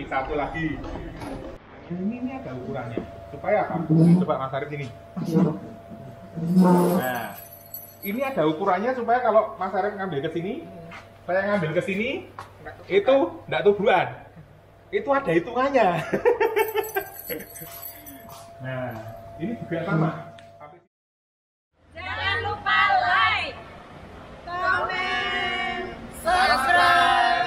satu lagi. Ini ada ukurannya. Supaya apa? Coba Mas Arif ini. Nah, ini ada ukurannya supaya kalau Mas Arif ngambil ke sini, saya ngambil ke sini, itu enggak tubuhan. Itu ada hitungannya. Nah, ini juga sama. Jangan lupa like, komen, subscribe,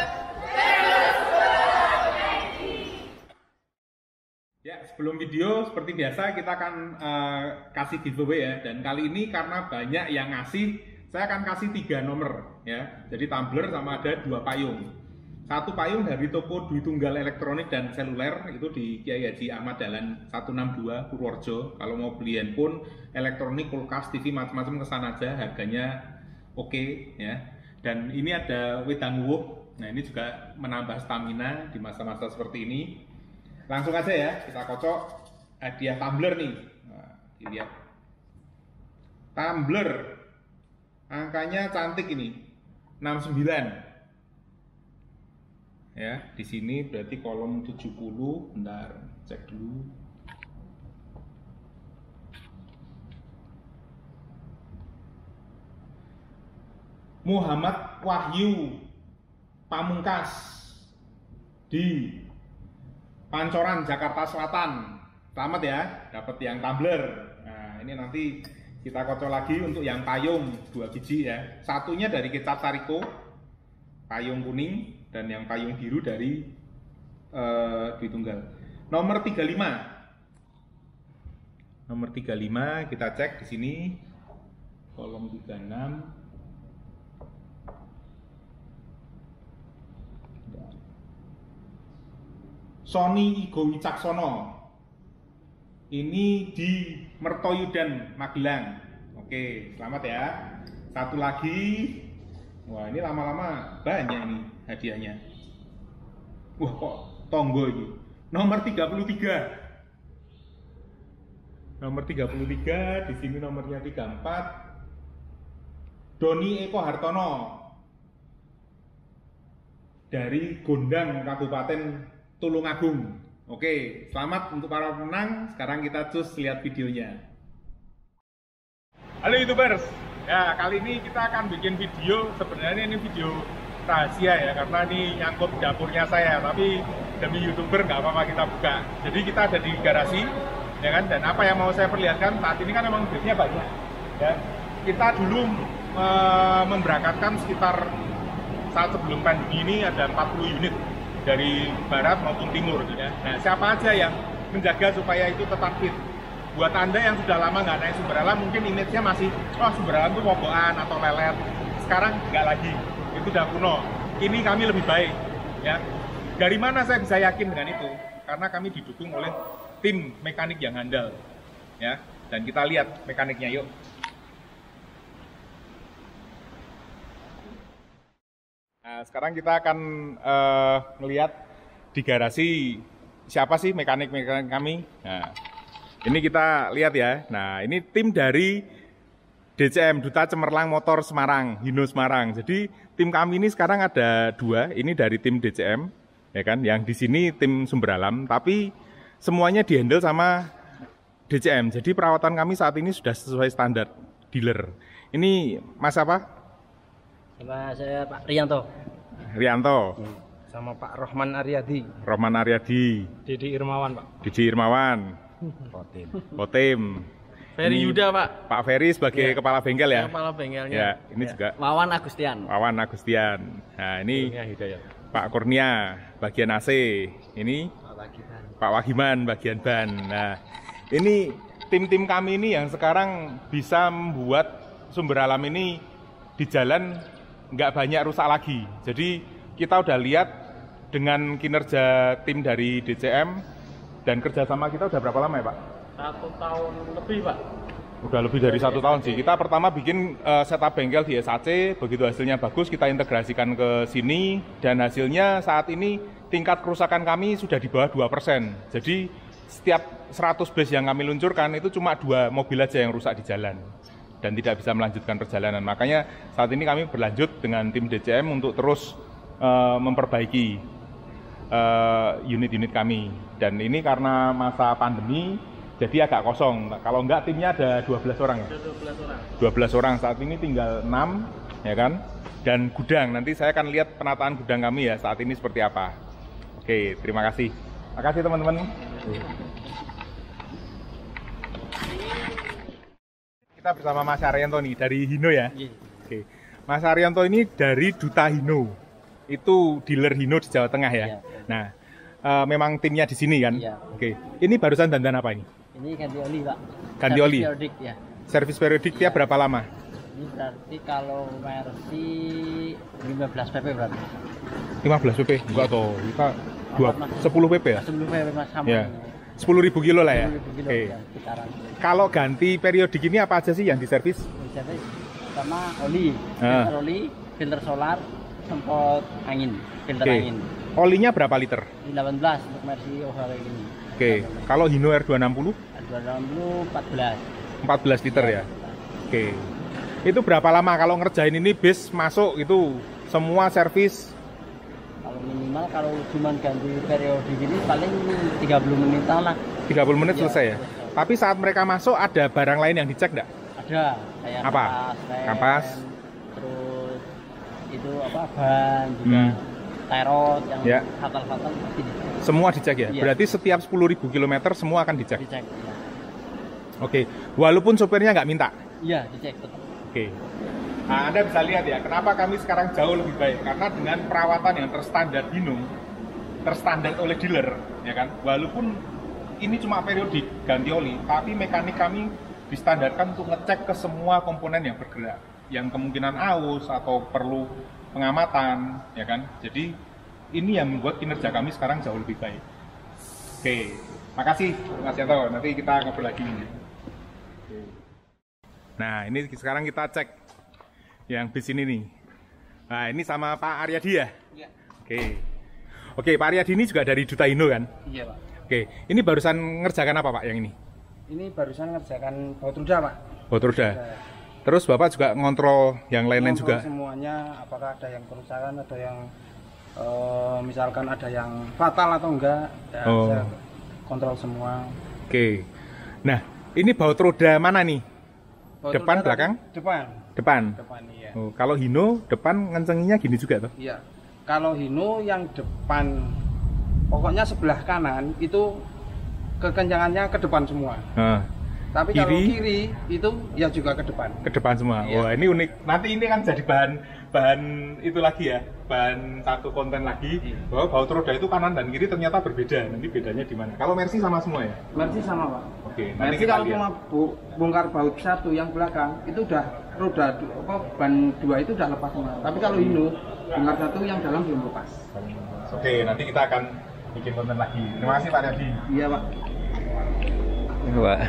ya, sebelum video seperti biasa kita akan kasih giveaway ya. Dan kali ini karena banyak yang ngasih, saya akan kasih 3 nomor ya. Jadi tumbler sama ada 2 payung. Satu payung dari toko Dwi Tunggal Elektronik dan Seluler itu di Kiai Haji Ahmad Dahlan 162 Purworejo. Kalau mau beli handphone, elektronik, kulkas, TV macam-macam kesana aja, harganya oke ya. Dan ini ada wedang wuh. Nah, ini juga menambah stamina di masa-masa seperti ini. Langsung aja ya, kita kocok hadiah tumbler nih. Nah, dilihat. Tumbler. Angkanya cantik ini. 69. Ya, di sini berarti kolom 70. Bentar, cek dulu. Muhammad Wahyu Pamungkas di Pancoran, Jakarta Selatan. Selamat ya, dapat yang tumbler. Nah, ini nanti kita kocok lagi untuk yang payung 2 biji ya. Satunya dari kecap Tariko, payung kuning, dan yang payung biru dari Dwi Tunggal. Nomor 35. Nomor 35 kita cek di sini. Kolom 36. Sony Igo Wicaksono. Ini di Mertoyudan, Magelang. Oke, selamat ya. Satu lagi. Wah, ini lama-lama banyak ini hadiahnya. Wah, kok tonggo ini. Nomor 33. Nomor 33, di sini nomornya 34. Doni Eko Hartono. Dari Gondang, Kabupaten Tulungagung. Oke, selamat untuk para pemenang. Sekarang kita cus lihat videonya. Halo YouTubers. Ya, kali ini kita akan bikin video, sebenarnya ini video rahasia ya, karena ini nyangkut dapurnya saya, tapi demi YouTuber nggak apa-apa kita buka. Jadi kita ada di garasi, ya kan, dan apa yang mau saya perlihatkan, saat ini kan memang duitnya banyak, ya. Kita dulu memberangkatkan sekitar, saat sebelum pandemi ini ada 40 unit, dari barat maupun timur, ya. Nah, siapa aja yang menjaga supaya itu tetap fit? Buat Anda yang sudah lama nggak naik sumber alam, mungkin image-nya masih, oh sumber alam itu woboan atau lelet. Sekarang nggak lagi, itu udah kuno. Ini kami lebih baik, ya. Dari mana saya bisa yakin dengan itu? Karena kami didukung oleh tim mekanik yang handal, ya. Dan kita lihat mekaniknya, yuk. Nah, sekarang kita akan melihat di garasi siapa sih mekanik-mekanik kami. Nah, ini kita lihat ya. Nah, ini tim dari DCM, Duta Cemerlang Motor Semarang, Hino Semarang. Jadi tim kami ini sekarang ada 2. Ini dari tim DCM, ya kan? Yang di sini tim sumber alam, tapi semuanya dihandle sama DCM. Jadi perawatan kami saat ini sudah sesuai standar dealer. Ini Mas apa? Sama saya Pak Rianto. Rianto. Sama Pak Rohman Aryadi. Rohman Aryadi. Didi Irmawan, Pak. Didi Irmawan. Potim. Ferry Yuda, Pak. Pak Ferry sebagai kepala bengkel ya. Kepala bengkelnya. Ya, ini juga Wawan Agustian. Wawan Agustian. Nah, ini Pak Kurnia bagian AC. Ini Pak Wagiman bagian ban. Nah, ini tim-tim kami ini yang sekarang bisa membuat sumber alam ini di jalan nggak banyak rusak lagi. Jadi kita udah lihat dengan kinerja tim dari DCM dan kerjasama kita udah berapa lama ya Pak? 1 tahun lebih, Pak. Udah lebih dari 1 tahun sih. Kita pertama bikin setup bengkel di SAC, begitu hasilnya bagus kita integrasikan ke sini dan hasilnya saat ini tingkat kerusakan kami sudah di bawah 2%. Jadi setiap 100 base yang kami luncurkan itu cuma 2 mobil aja yang rusak di jalan dan tidak bisa melanjutkan perjalanan. Makanya saat ini kami berlanjut dengan tim DCM untuk terus memperbaiki. unit-unit kami. Dan ini karena masa pandemi jadi agak kosong. Kalau enggak timnya ada 12 orang ya? Ada 12 orang. 12 orang, saat ini tinggal 6 ya kan. Dan gudang, nanti saya akan lihat penataan gudang kami ya saat ini seperti apa. Oke, terima kasih. Terima kasih teman-teman. Kita bersama Mas Arianto nih dari Hino ya. Oke. Mas Arianto ini dari Duta Hino. Itu dealer Hino di Jawa Tengah ya. Nah, memang timnya di sini kan? Iya. Oke. Ini barusan dandan apa ini? Ini ganti oli, Pak. Ganti oli? Periodik, ya. Servis periodik tiap berapa lama? Ini berarti kalau Mercy 15 pp berarti. 15 pp? Enggak toh, kita 10 pp ya? 10 pp Mas sama. Ya. 10.000 kilo lah ya? 10.000 kilo, Oke. ya, sekitaran. Kalau ganti periodik ini apa aja sih yang diservis? Jadi sama oli, Ah. filter oli, filter solar, semprot angin, filter Oke. angin. Olinya berapa liter? 18 untuk Mercy overall ini. Oke. Kalau Hino R260? 260 14. 14 liter ya? Oke. Itu berapa lama kalau ngerjain ini bis masuk itu semua servis? Kalau minimal kalau cuma ganti periodik ini paling 30 menitan lah. 30 menit Iya, selesai ya? selesai. Tapi saat mereka masuk ada barang lain yang dicek nggak? Ada kayak Apa? rem, Kampas. terus itu apa ban juga, terot yang Ya. fatal-fatal pasti dicek. Semua dicek ya? Iya. Berarti setiap 10.000 km semua akan dicek? Dicek, ya. Oke. Walaupun sopirnya nggak minta? Iya, dicek tetap. Oke. Nah, Anda bisa lihat ya, kenapa kami sekarang jauh lebih baik. Karena dengan perawatan yang terstandar Hino, terstandar oleh dealer, ya kan. Walaupun ini cuma periodik ganti oli, tapi mekanik kami distandarkan untuk ngecek ke semua komponen yang bergerak, yang kemungkinan aus atau perlu pengamatan, ya kan. Jadi ini yang membuat kinerja kami sekarang jauh lebih baik. Oke, makasih Mas Yanto. Nanti kita ngobrol lagi nih. Nah, ini sekarang kita cek yang bis ini nih. Nah, ini sama Pak Aryadi ya? Iya. Oke, Pak Aryadi ini juga dari Duta Hino kan? Iya, Pak. Oke, ini barusan ngerjakan apa Pak yang ini? Ini barusan ngerjakan baut roda, Pak. Baut roda. Terus Bapak juga ngontrol yang lain-lain juga? Semuanya, apakah ada yang kerusakan, ada yang misalkan ada yang fatal atau enggak, ya, Oh. saya kontrol semua. Oke. Nah, ini baut roda mana nih? Baut Depan, roda belakang? Depan. Depan. Depan, iya. Oh, kalau Hino depan ngencenginya gini juga tuh? Iya. Kalau Hino yang depan, pokoknya sebelah kanan itu kekencangannya ke depan semua. Nah, Tapi Kiri? kalau kiri itu ya juga ke depan. ke depan semua. Iya. Wah, ini unik. Nanti ini kan jadi bahan itu lagi ya, bahan satu konten lagi. Iya. Bahwa baut roda itu kanan dan kiri ternyata berbeda. Nanti bedanya di mana? Kalau Mercy sama semua ya? Mercy sama, Pak. Oke, nanti Mercy kita kalau lihat. cuma bongkar baut satu yang belakang itu udah roda ban dua itu udah lepas semua. Tapi kalau Hino bongkar satu yang dalam belum lepas. Oke, nanti kita akan bikin konten lagi. Terima kasih Pak Aryadi. Iya, Pak. Pak.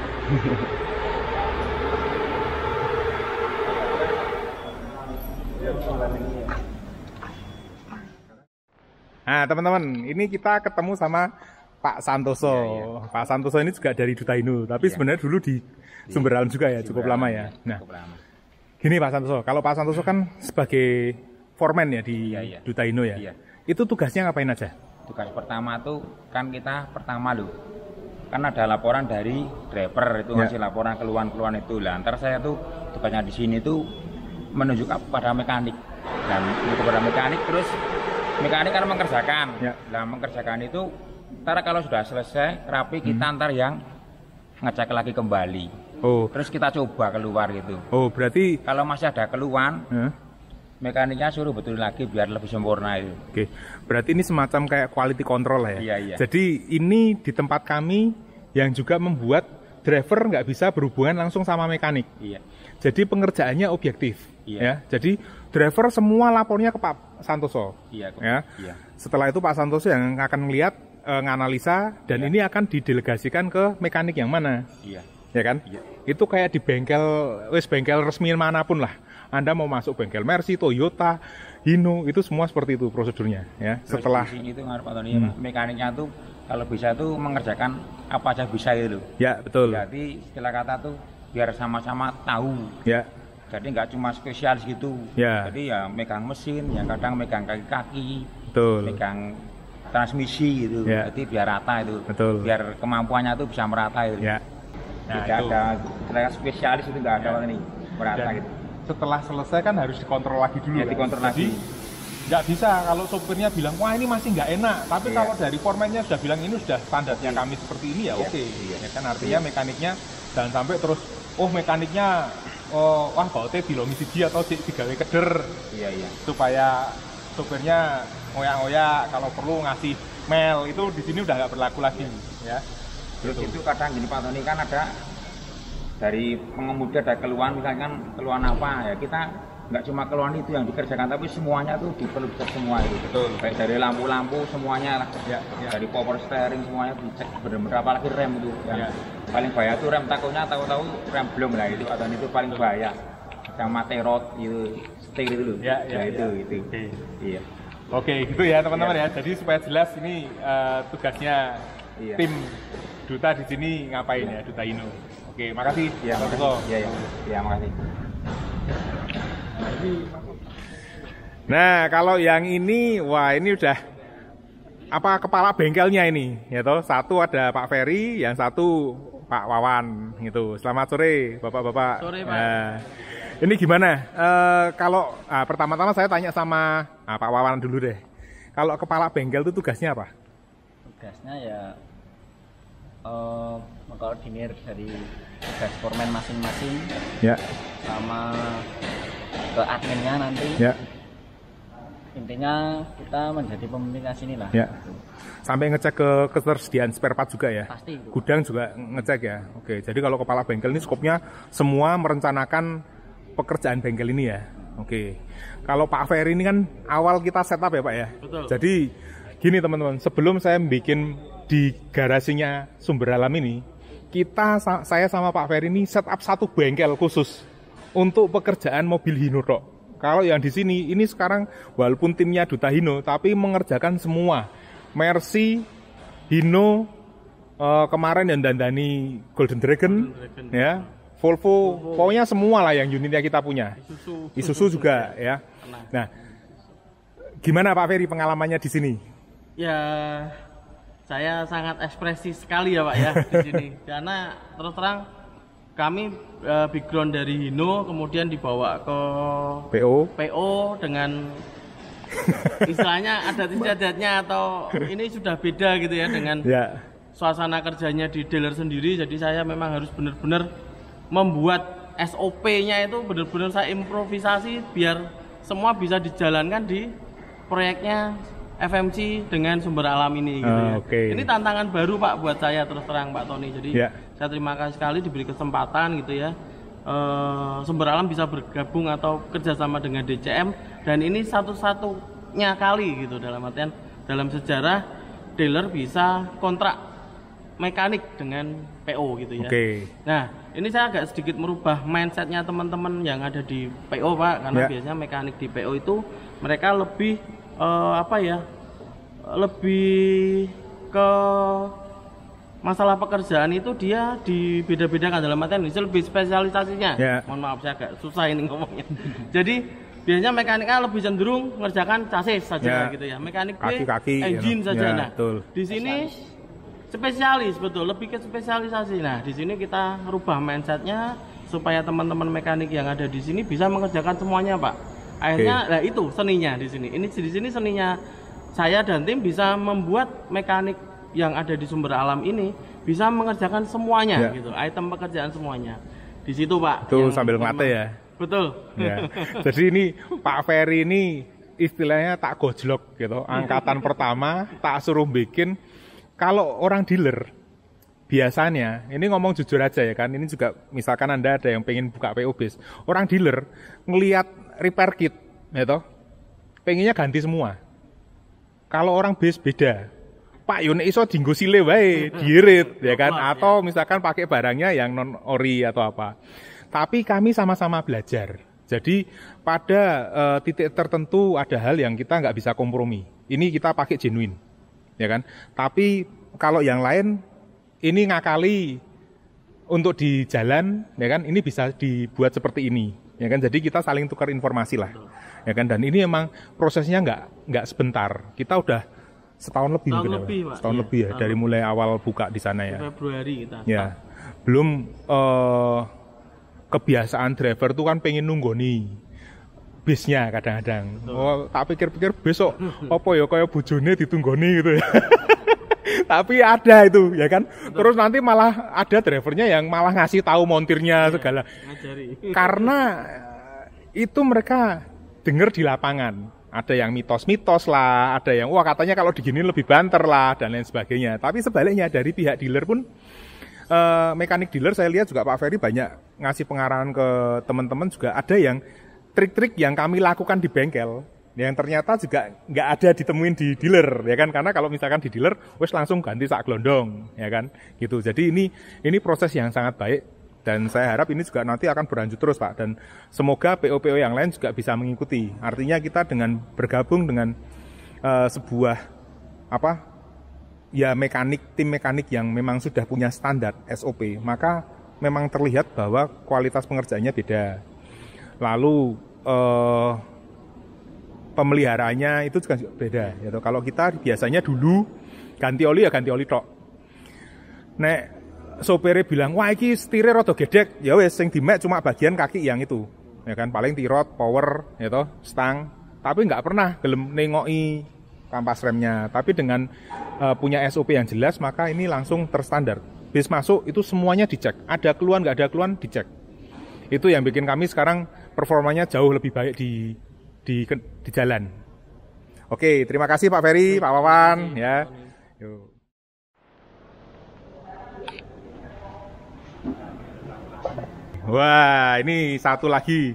Nah, teman-teman, ini kita ketemu sama Pak Santoso. Pak Santoso ini juga dari Duta Hino, tapi sebenarnya dulu di Sumber Alam juga ya, cukup lama ya. Nah, gini Pak Santoso, kalau Pak Santoso kan sebagai foreman ya di Duta Hino ya. Iya. Itu tugasnya ngapain aja? Tugas pertama tuh kan kita pertama loh, kan ada laporan dari driver itu Ya. ngasih laporan keluhan-keluhan itu lah. Ntar saya tuh tugasnya di sini tuh menunjuk kepada mekanik dan kepada mekanik, terus mekanik kan mengerjakan. Ya. Nah mengerjakan itu ntar kalau sudah selesai rapi kita ntar yang ngecek lagi kembali. Oh, Terus kita coba keluar gitu. berarti Kalau masih ada keluhan, Hah? mekaniknya suruh betul lagi biar lebih sempurna itu. Oke, berarti ini semacam kayak quality control lah ya. Iya, iya. Jadi ini di tempat kami yang juga membuat driver nggak bisa berhubungan langsung sama mekanik. Iya. Jadi pengerjaannya objektif. Iya. Ya. Jadi driver semua lapornya ke Pak Santoso. Iya. Ya. Iya. Setelah itu Pak Santoso yang akan melihat, nganalisa, dan Iya. ini akan didelegasikan ke mekanik yang mana. Iya. Ya kan? Iya. Itu kayak di bengkel resmi manapun lah. Anda mau masuk bengkel Mercy, Toyota, Hino, itu semua seperti itu prosedurnya ya. Terus Setelah di sini tuh Pak Tony, mekaniknya tuh kalau bisa tuh mengerjakan apa aja bisa gitu loh. ya betul. Jadi istilah kata tuh biar sama-sama tahu. Ya. Jadi nggak cuma spesialis gitu. Ya. Jadi ya megang mesin, yang kadang megang kaki-kaki, Betul. megang transmisi gitu. Ya. Jadi biar rata itu. Betul. Biar kemampuannya tuh bisa merata itu. Ya. Nah, Tidak itu. ada mereka spesialis itu nggak ada ini merata Dan gitu. setelah selesai kan harus dikontrol lagi dulu. Ya, kan? dikontrol Jadi, lagi. nggak bisa kalau sopirnya bilang wah ini masih nggak enak, tapi Iya. kalau dari formatnya sudah bilang ini sudah standarnya kami seperti ini ya Iya. oke. Iya. Ya kan artinya mekaniknya jangan sampai terus mekaniknya wah bautnya dilongi siji atau digawe keder Iya. supaya sopirnya ngoyak-ngoyak, kalau perlu ngasih mel, itu di sini udah nggak berlaku lagi ya. Terus itu kadang gini Pak Tony, kan ada dari pengemudi ada keluhan, misalkan keluhan apa ya, kita nggak cuma keluhan itu yang dikerjakan, tapi semuanya tuh diperlukan semua itu. Betul. Baik dari lampu-lampu semuanya lah, Ya, ya. dari power steering semuanya dicek bener-bener, apalagi rem itu yang Ya. paling bahaya tuh rem, takutnya tahu-tahu rem belum lah itu, atau itu paling bahaya. Yang mate rod itu, setir itu loh. Ya, ya, itu, ya. itu. Oke. Iya. Oke, gitu ya teman-teman ya. Jadi supaya jelas ini tugasnya Iya. tim Duta di sini ngapain ya, Duta Hino. Oke, makasih. Iya, Pak makasih. Duto. Iya, iya. Iya, makasih. Nah, kalau yang ini, wah ini udah apa kepala bengkelnya ini, ya toh. Satu ada Pak Ferry, yang satu Pak Wawan, gitu. Selamat sore, Bapak-bapak. Sore, Pak. Nah, ini gimana? Kalau pertama-tama saya tanya sama Pak Wawan dulu deh. Kalau kepala bengkel itu tugasnya apa? Tugasnya ya mengkoordinir dari tugas foreman masing-masing Ya, sama ke adminnya nanti. ya, Intinya kita menjadi komunikasi inilah. ya. Sampai ngecek ke ketersediaan spare part juga ya? Pasti itu. Gudang juga ngecek ya? Oke, jadi kalau kepala bengkel ini skopnya semua merencanakan pekerjaan bengkel ini ya? Oke. Kalau Pak Ferry ini kan awal kita setup ya Pak ya? Betul. Jadi gini teman-teman, sebelum saya bikin di garasinya Sumber Alam ini, saya sama Pak Ferry ini setup satu bengkel khusus untuk pekerjaan mobil Hino tok. Kalau yang di sini, ini sekarang walaupun timnya Duta Hino, tapi mengerjakan semua. Mercy, Hino, kemarin yang dandani Golden Dragon, ya, Volvo, pokoknya semua lah yang unitnya kita punya. Isuzu juga ya. Nah, gimana Pak Ferry pengalamannya di sini? Ya, saya sangat ekspresif sekali ya Pak ya di sini. Karena terus terang kami background dari Hino, kemudian dibawa ke PO dengan istilahnya adat istiadatnya atau ini sudah beda gitu ya dengan suasana kerjanya di dealer sendiri. Jadi saya memang harus benar-benar membuat SOP-nya itu benar-benar saya improvisasi biar semua bisa dijalankan di proyeknya FMC dengan Sumber Alam ini gitu ya. Ini tantangan baru Pak buat saya terus terang Pak Tony. Jadi saya terima kasih sekali diberi kesempatan gitu ya. Sumber Alam bisa bergabung atau kerjasama dengan DCM, dan ini satu-satunya kali gitu dalam artian dalam sejarah dealer bisa kontrak mekanik dengan PO gitu ya. Nah, ini saya agak sedikit merubah mindsetnya teman-teman yang ada di PO Pak, karena biasanya mekanik di PO itu mereka lebih lebih ke masalah pekerjaan itu dia dibeda-bedakan dalam artian ini lebih spesialisasinya. Mohon maaf saya agak susah ini ngomongnya. Jadi biasanya mekaniknya lebih cenderung mengerjakan chassis saja gitu ya. Mekanik B engine saja. Nah, di sini spesialis betul, lebih ke spesialisasi. Nah, di sini kita rubah mindsetnya supaya teman-teman mekanik yang ada di sini bisa mengerjakan semuanya, Pak. Akhirnya, nah itu seninya di sini. Ini di sini seninya saya dan tim bisa membuat mekanik yang ada di Sumber Alam ini bisa mengerjakan semuanya gitu, item pekerjaan semuanya. Di situ, Pak. Itu sambil ngate ya. Betul. Jadi ini Pak Ferry ini istilahnya tak gojlok gitu. Angkatan pertama tak suruh bikin. Kalau orang dealer biasanya, ini ngomong jujur aja ya kan, ini juga misalkan Anda ada yang pengen buka PO base, orang dealer ngelihat repair kit, ya toh, pengennya ganti semua. Kalau orang base beda, Pak Yone iso dinggo sile wae, diirit ya kan, atau misalkan pakai barangnya yang non ori atau apa. Tapi kami sama-sama belajar. Jadi pada titik tertentu ada hal yang kita nggak bisa kompromi. Ini kita pakai genuine, ya kan. Tapi kalau yang lain ini ngakali untuk di jalan, ya kan, ini bisa dibuat seperti ini, ya kan. Jadi kita saling tukar informasi lah, ya kan. Dan ini emang prosesnya nggak sebentar. Kita udah setahun lebih mungkin lebih, ya, Pak. setahun Iya, lebih ya dari mulai awal buka di sana ya. Februari kita. Ya, belum kebiasaan driver tuh kan pengen nunggu nih bisnya kadang-kadang. Oh, tak pikir-pikir besok apa ya kayak bojone ditunggoni gitu ya. Tapi ada itu ya kan. Terus nanti malah ada drivernya yang malah ngasih tahu montirnya segala. Ngajari. Karena itu mereka dengar di lapangan. Ada yang mitos-mitos lah, ada yang wah katanya kalau diginin lebih banter lah dan lain sebagainya. Tapi sebaliknya dari pihak dealer pun mekanik dealer saya lihat juga Pak Ferry banyak ngasih pengarahan ke teman-teman juga ada yang trik-trik yang kami lakukan di bengkel yang ternyata juga nggak ada ditemuin di dealer ya kan, karena kalau misalkan di dealer wes langsung ganti sak glondong ya kan gitu. Jadi ini proses yang sangat baik dan saya harap ini juga nanti akan berlanjut terus Pak, dan semoga PO-PO yang lain juga bisa mengikuti. Artinya kita dengan bergabung dengan sebuah tim mekanik yang memang sudah punya standar SOP, maka memang terlihat bahwa kualitas pengerjaannya beda. Lalu pemeliharaannya itu juga beda. Gitu. Kalau kita biasanya dulu ganti oli ya ganti oli tok. Nek sopirnya bilang wah iki setirnya rada gedek, ya wes sing dimek cuma bagian kaki yang itu, ya kan paling tirot, power, gitu, stang. Tapi nggak pernah gelem nengoki kampas remnya. Tapi dengan punya SOP yang jelas maka ini langsung terstandar. Bis masuk itu semuanya dicek. Ada keluhan nggak ada keluhan dicek. Itu yang bikin kami sekarang performanya jauh lebih baik di jalan. Oke, terima kasih Pak Ferry, Pak Wawan, ya. Yuk. Wah, ini satu lagi.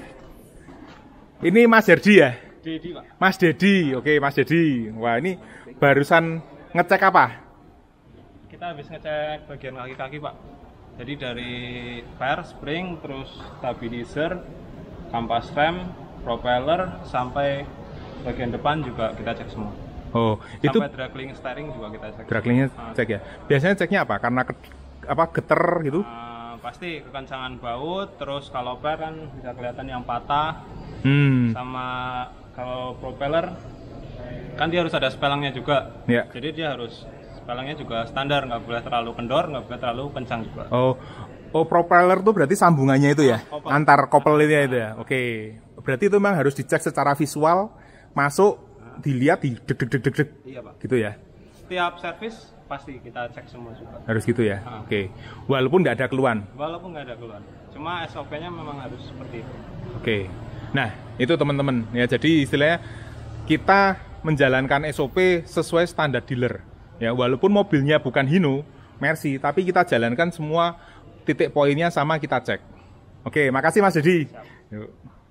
Ini Mas Herdi ya? Dedi, Pak. Mas Dedi, oke Mas Dedi. Wah, ini barusan ngecek apa? Kita habis ngecek bagian kaki-kaki Pak. Jadi dari per, spring, terus stabilizer, kampas rem, propeller, sampai bagian depan juga kita cek semua. Oh, sampai itu draggling steering juga kita cek. draglingnya cek ya. Biasanya ceknya apa? Karena geter gitu? Pasti kekencangan baut, terus kalau per kan bisa kelihatan yang patah. Sama kalau propeller kan dia harus ada spelangnya juga. Ya. Jadi dia harus spelangnya juga standar, nggak boleh terlalu kendor, nggak boleh terlalu kencang juga. Oh, propeller tuh berarti sambungannya itu ya? Antar kopelnya itu ya? Oke. Berarti itu memang harus dicek secara visual, masuk, dilihat, deg-deg-deg-deg. Iya Pak. Gitu ya? Setiap servis pasti kita cek semua juga. Harus gitu ya? Oke. Walaupun nggak ada keluhan? Walaupun nggak ada keluhan. Cuma SOP-nya memang harus seperti itu. Oke. Nah, itu teman-teman. Ya, jadi istilahnya kita menjalankan SOP sesuai standar dealer. Ya, walaupun mobilnya bukan Hino, Mercy, tapi kita jalankan semua titik poinnya sama kita cek. Oke, makasih Mas Dedi. Yuk.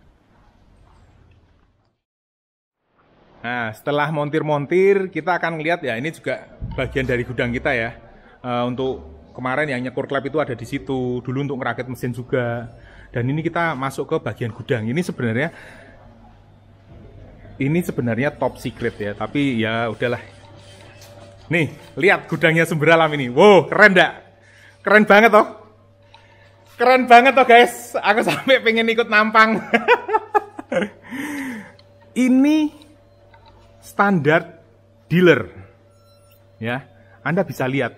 Nah, setelah montir-montir, kita akan melihat ya, ini juga bagian dari gudang kita ya. Untuk kemarin yang nyekur klep itu ada di situ, dulu untuk ngerakit mesin juga. Dan ini kita masuk ke bagian gudang. Ini sebenarnya top secret ya, tapi ya udahlah. Nih, lihat gudangnya Sumber Alam ini. Wow, keren enggak? Keren banget toh? Keren banget toh guys. Aku sampai pengen ikut nampang. Ini standar dealer. Ya, Anda bisa lihat.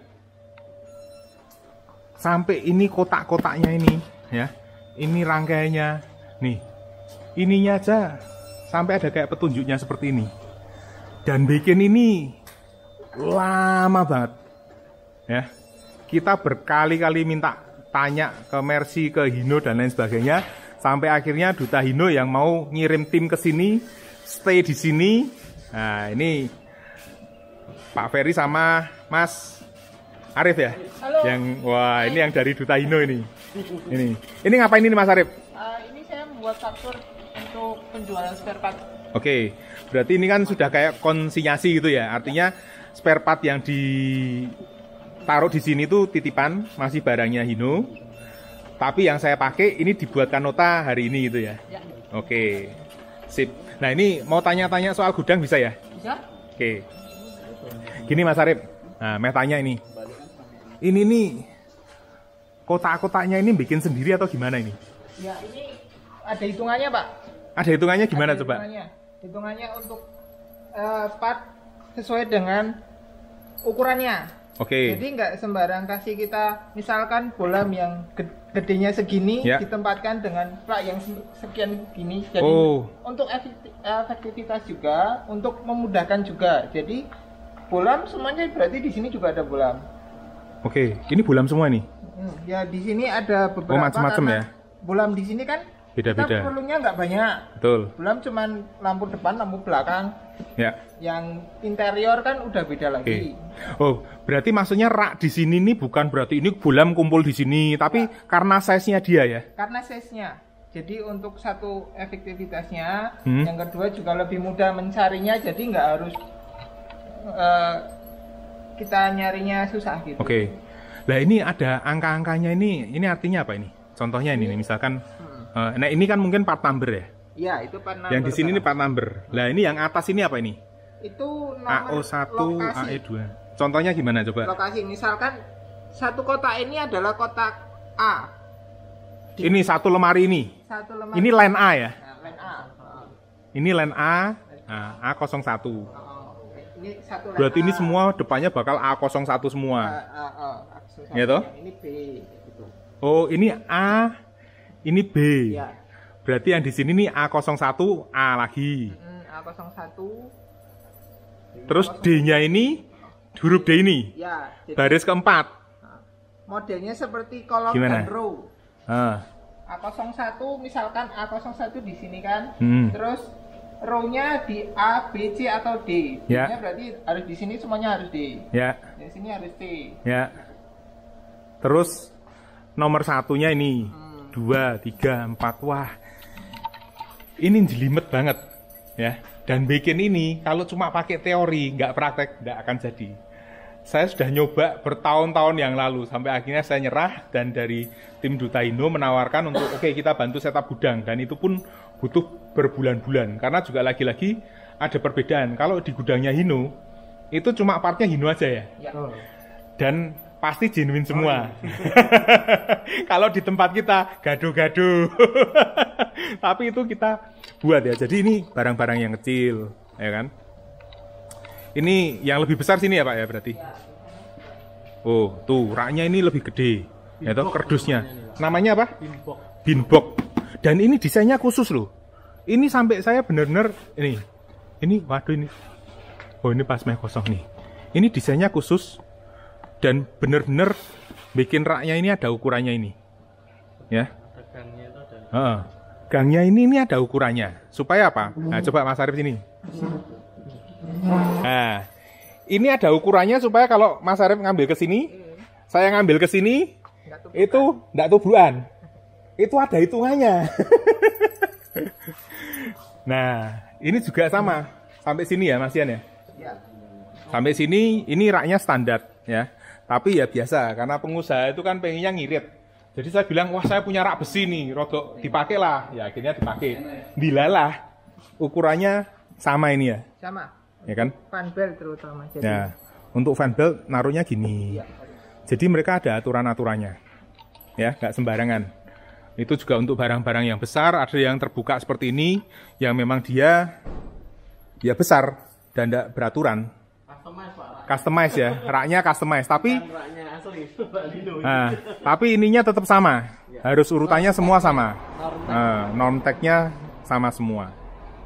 Sampai ini kotak-kotaknya ini, ya. Ini rangkaiannya. Nih. Ininya aja sampai ada kayak petunjuknya seperti ini. Dan bikin ini lama banget. Ya. Kita berkali-kali minta tanya ke Mercy, ke Hino dan lain sebagainya, sampai akhirnya Duta Hino yang mau ngirim tim ke sini, stay di sini. Nah, ini Pak Ferry sama Mas Arif ya? Halo. Wah, ini yang dari Duta Hino ini. Ini ngapain ini Mas Arif? Ini saya membuat faktur untuk penjualan spare part. Oke, berarti ini kan sudah kayak konsinyasi gitu ya. Artinya spare part yang ditaruh di sini tuh titipan, masih barangnya Hino. Tapi yang saya pakai ini dibuatkan nota hari ini gitu ya. Ya. Oke. Sip. Nah, ini mau tanya-tanya soal gudang bisa ya? Bisa? Oke. Gini Mas Arif. Nah, mau tanya ini. Ini nih kotak-kotaknya ini bikin sendiri atau gimana ini? Ya, ini ada hitungannya, Pak. Ada hitungannya gimana Ada coba? Hitungannya untuk part sesuai dengan ukurannya. Oke. Jadi nggak sembarang kasih kita, misalkan bolam yang gedenya segini ditempatkan dengan rak yang sekian gini. Jadi untuk efektivitas juga, untuk memudahkan juga. Jadi bolam semuanya berarti di sini juga ada bolam. Oke, ini bolam semua nih. Ya di sini ada beberapa macam-macam ya. Bolam di sini kan beda-beda. Kita perlunya nggak banyak. Betul. Bolam cuman lampu depan, lampu belakang. Ya. Yang interior kan udah beda lagi. Oh, berarti maksudnya rak di sini nih bukan berarti ini bolam kumpul di sini, tapi karena size-nya dia ya. Karena size-nya. Jadi untuk satu efektivitasnya, yang kedua juga lebih mudah mencarinya, jadi nggak harus kita nyarinya susah gitu. Oke. Nah ini ada angka-angkanya ini artinya apa ini? Contohnya ini misalkan, nah ini kan mungkin part number ya? Iya, itu part number. Yang di sini ini part number. Nah ini yang atas ini apa ini? Itu nomor AO1, lokasi. AE2. Contohnya gimana coba? Lokasi, misalkan satu kotak ini adalah kotak A. Ini satu lemari ini. Satu lemari. Ini line A ya? Nah, line A. Ini line A, nah, A01. Ini satu line Berarti A. ini semua depannya bakal A01 semua. A01. Ya toh? Ini B gitu. Oh, ini A, ini B. Ya. Berarti yang di sini nih A01 A lagi. A01. Terus D-nya ini huruf D ini. Ya. Jadi, baris keempat. modelnya seperti kolom Gimana? dan row. A01 misalkan A01 di sini kan. Terus row-nya di A, B, C atau D. D-nya berarti harus di sini semuanya harus D. Ya. Di sini harus T. Ya. Terus nomor satunya ini 2, 3, 4. Wah, ini jelimet banget ya. Dan bikin ini kalau cuma pakai teori nggak praktek nggak akan jadi. Saya sudah nyoba bertahun-tahun yang lalu sampai akhirnya saya nyerah, dan dari tim Duta Hino menawarkan untuk oke, kita bantu setup gudang, dan itu pun butuh berbulan-bulan karena juga lagi-lagi ada perbedaan. Kalau di gudangnya Hino itu cuma partnya Hino aja ya. Dan pasti genuine semua. Kalau di tempat kita gaduh-gaduh. Tapi itu kita buat ya. Jadi ini barang-barang yang kecil, ya kan? Ini yang lebih besar sini ya Pak ya berarti. Oh, tuh raknya ini lebih gede. Ya toh, kerdusnya. Namanya apa? Binbox. Dan ini desainnya khusus loh. Ini sampai saya benar-benar ini waduh ini. Oh, ini pas meh kosong nih. Ini desainnya khusus. Dan bener-bener bikin raknya ini ada ukurannya ini, ya. Gangnya ini ada ukurannya. Supaya apa? Nah, coba Mas Arif sini. Nah, ini ada ukurannya supaya kalau Mas Arif ngambil ke sini, saya ngambil ke sini, itu enggak tubrukan. Itu ada hitungannya. Nah, ini juga sama. Sampai sini ya, Mas Ian ya? Sampai sini, ini raknya standar, ya. Tapi ya biasa, karena pengusaha itu kan pengennya ngirit. Jadi saya bilang, wah saya punya rak besi nih, rodok dipakai lah. Ya akhirnya dipakai. Dilalah, ukurannya sama ini ya? Sama. Ya kan? Fan belt terutama. Jadi. Ya, untuk fan belt naruhnya gini. Jadi mereka ada aturan-aturannya. Ya, nggak sembarangan. Itu juga untuk barang-barang yang besar, ada yang terbuka seperti ini, yang memang dia ya besar dan tidak beraturan. Customize ya, raknya customize, tapi tapi ininya tetap sama, harus urutannya semua sama, norm tag-nya sama semua.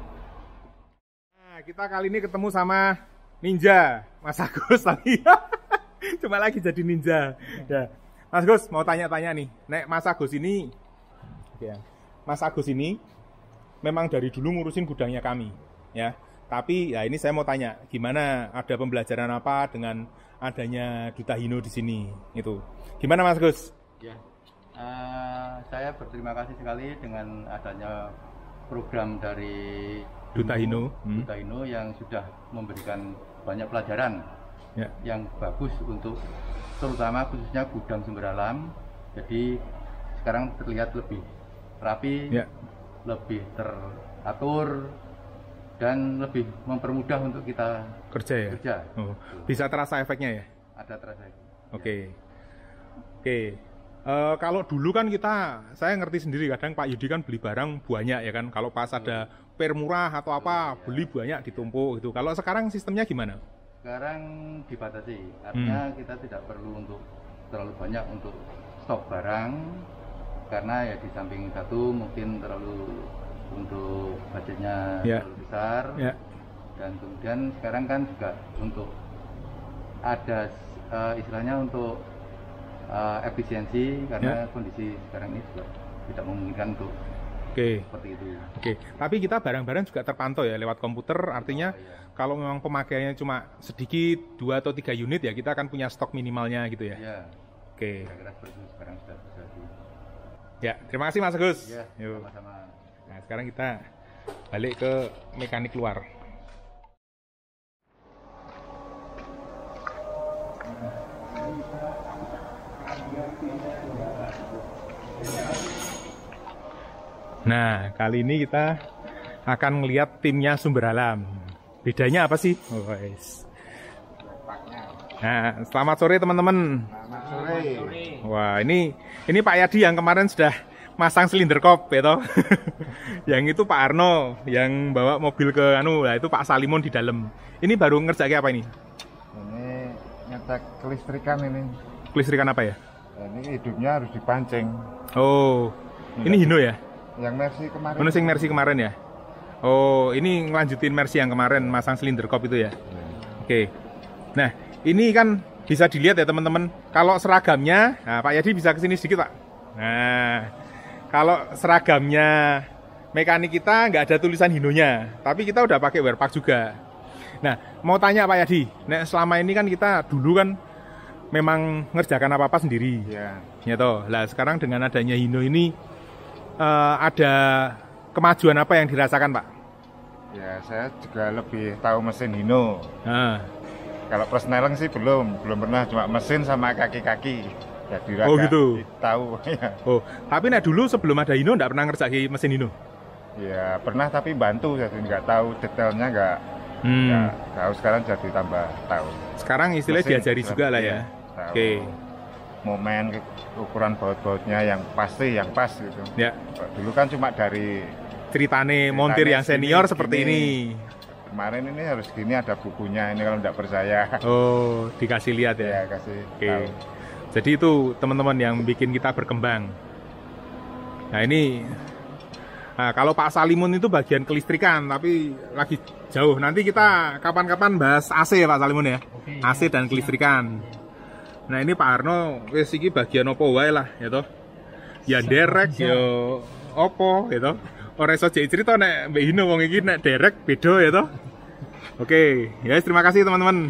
Nah, kita kali ini ketemu sama Ninja, Mas Agus tadi, cuma lagi jadi ninja. Ya, Mas Agus mau tanya-tanya nih, Nek Mas Agus ini, Mas Agus ini memang dari dulu ngurusin gudangnya kami, ya. Tapi ya ini saya mau tanya, gimana ada pembelajaran apa dengan adanya Duta Hino di sini? Itu gimana Mas Gus? Ya, saya berterima kasih sekali dengan adanya program dari Duta Hino, Duta Hino yang sudah memberikan banyak pelajaran yang bagus untuk terutama khususnya gudang sumber alam. Jadi sekarang terlihat lebih rapi, lebih teratur, dan lebih mempermudah untuk kita kerja ya. Oh, bisa terasa efeknya ya? Ada terasa. Oke. Kalau dulu kan saya ngerti sendiri, kadang Pak Yudi kan beli barang banyak ya kan. Kalau pas ada per murah atau apa, beli banyak ditumpuk gitu. Kalau sekarang sistemnya gimana? Sekarang dibatasi, artinya kita tidak perlu untuk terlalu banyak untuk stok barang, karena ya di samping satu mungkin terlalu untuk budgetnya terlalu besar, dan kemudian sekarang kan juga untuk ada istilahnya untuk efisiensi, karena kondisi sekarang ini juga tidak memungkinkan untuk seperti itu. Tapi kita barang-barang juga terpantau ya lewat komputer, artinya kalau memang pemakaiannya cuma sedikit 2 atau 3 unit ya kita akan punya stok minimalnya gitu ya. Kira-kira seperti itu sekarang sudah bisa Ya, terima kasih Mas Agus. Yuk. Sama-sama. Nah, sekarang kita balik ke mekanik luar. Nah, kali ini kita akan melihat timnya Sumber Alam. Bedanya apa sih? Nah, selamat sore teman-teman. Selamat sore. Wah, ini Pak Yadi yang kemarin sudah masang silinder kop, ya toh. Yang itu Pak Arno yang bawa mobil ke lah itu Pak Salimon di dalam. Ini baru ngerjain apa ini? Ini ngecek kelistrikan ini. Kelistrikan apa ya? Ini hidupnya harus dipancing. Oh, ini Hino ya? Yang Mercy kemarin. Yang Mercy kemarin ya? Oh, ini ngelanjutin Mercy yang kemarin masang silinder kop itu ya? Oke. Nah, ini kan bisa dilihat ya teman-teman. Kalau seragamnya, nah Pak Yadi bisa kesini sedikit Pak. Nah, kalau seragamnya mekanik kita nggak ada tulisan Hinonya, tapi kita udah pakai wear pack juga. Nah, mau tanya Pak Yadi, nah selama ini kan kita dulu kan memang ngerjakan apa-apa sendiri. Ya toh. Lah sekarang dengan adanya Hino ini ada kemajuan apa yang dirasakan Pak? Ya, saya juga lebih tahu mesin Hino. Kalau persneling sih belum pernah, cuma mesin sama kaki-kaki. Jadi gitu. Tahu ya. Oh, tapi nah dulu sebelum ada Hino enggak pernah ngerjain mesin Hino? Ya, pernah tapi bantu, jadi nggak tahu detailnya nggak tahu, sekarang jadi tambah tahu. Sekarang istilahnya mesin diajari juga lah ya. Momen ukuran baut-bautnya yang pasti, yang pas gitu. Ya. Dulu kan cuma dari ceritane montir yang senior seperti ini. Kemarin ini harus gini, ada bukunya ini kalau tidak percaya. Oh, dikasih lihat ya. Ya, kasih tahu. Jadi itu teman-teman yang bikin kita berkembang. Nah ini, nah, kalau Pak Salimon itu bagian kelistrikan, tapi lagi jauh. Nanti kita kapan-kapan bahas AC ya Pak Salimon ya. AC dan kelistrikan. Nah ini Pak Arno, wis iki bagian opo wae lah, ya toh. Ya derek, ya opo, ya toh. Ora iso cerita nek Mbak Hino wong iki nek derek beda ya toh. Oke, ya terima kasih teman-teman.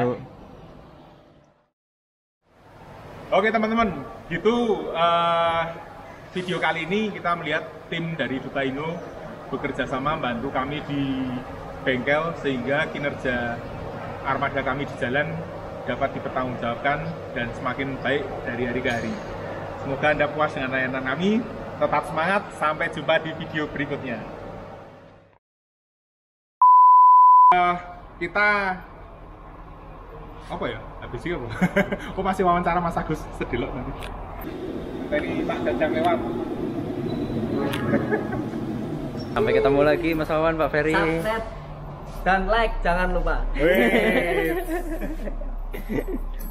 Oke teman-teman, gitu video kali ini kita melihat tim dari Duta Hino bekerja sama membantu kami di bengkel sehingga kinerja armada kami di jalan dapat dipertanggungjawabkan dan semakin baik dari hari ke hari. Semoga Anda puas dengan layanan kami, tetap semangat, sampai jumpa di video berikutnya. Kita apa ya? Habis ini apa? Oh masih wawancara Mas Agus, sedelok nanti. Dari Pak Jajang lewat. Sampai ketemu lagi Mas Wawan, Pak Ferry. Subscribe dan like jangan lupa.